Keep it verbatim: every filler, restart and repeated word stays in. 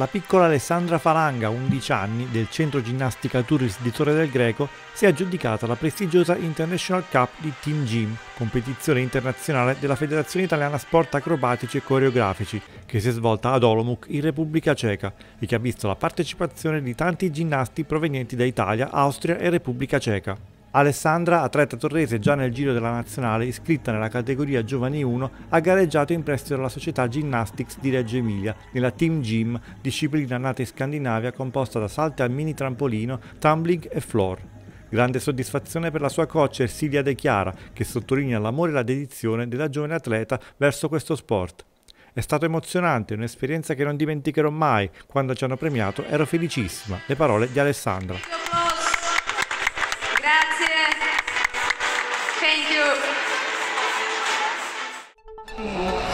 La piccola Alessandra Falanga, undici anni, del centro ginnastica Turris di Torre del Greco, si è aggiudicata la prestigiosa International Cup di Team Gym, competizione internazionale della Federazione Italiana Sport Acrobatici e Coreografici, che si è svolta ad Olomouc in Repubblica Ceca e che ha visto la partecipazione di tanti ginnasti provenienti da Italia, Austria e Repubblica Ceca. Alessandra, atleta torrese già nel giro della nazionale, iscritta nella categoria Giovani uno, ha gareggiato in prestito dalla società Gymnastics di Reggio Emilia, nella Team Gym, disciplina nata in Scandinavia composta da salti al mini trampolino, tumbling e floor. Grande soddisfazione per la sua coach Ersilia De Chiara, che sottolinea l'amore e la dedizione della giovane atleta verso questo sport. È stato emozionante, un'esperienza che non dimenticherò mai. Quando ci hanno premiato ero felicissima. Le parole di Alessandra. Grazie. Thank you.